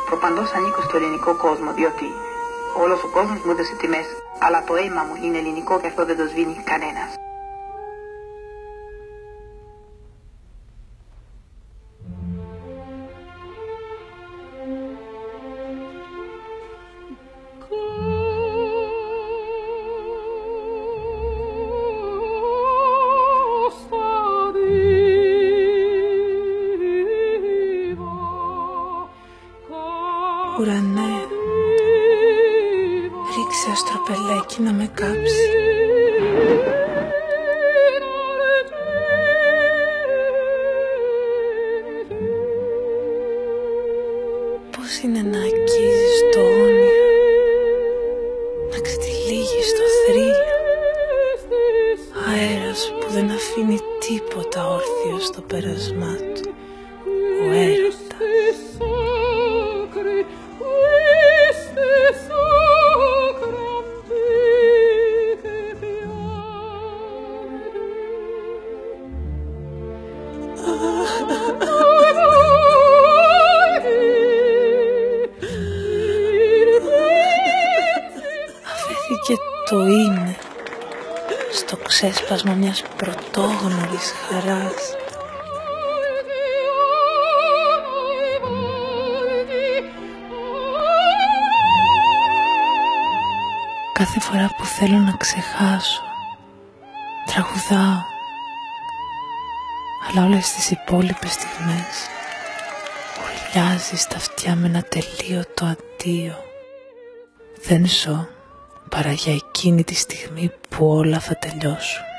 προπαντός ανήκω στο ελληνικό κόσμο, διότι όλος ο κόσμος μου έδωσε τιμές, αλλά το αίμα μου είναι ελληνικό και αυτό δεν το σβήνει κανένας. Ουρανέ, ρίξε αστροπελέκι να με κάψει. Πώς είναι να αγγίζεις το όνειρο, να ξετυλίγεις το θρύλο, αέρας που δεν αφήνει τίποτα όρθιο στο πέρασμά του, ο έρωτας. Αφέθηκε το είναι στο ξέσπασμα μιας πρωτόγνωρης χαράς. Κάθε φορά που θέλω να ξεχάσω, τραγουδάω, αλλά όλες τις υπόλοιπες στιγμές ουρλιάζει στα αυτιά με ένα τελείωτο αντίο. Δεν ζω παρά για εκείνη τη στιγμή που όλα θα τελειώσουν.